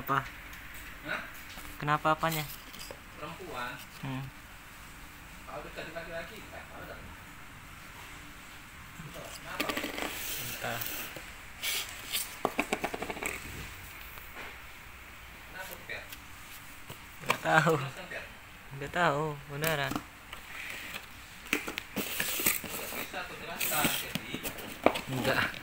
Apa? Hah? Kenapa apanya? Perempuan. Kalau dekat laki-laki, kalau dekat. Kenapa? Entah. Kenapa, Pet? Nggak tahu. Jelaskan, Pet. Nggak tahu, beneran. Nggak bisa aku jelaskan, jadi. Enggak.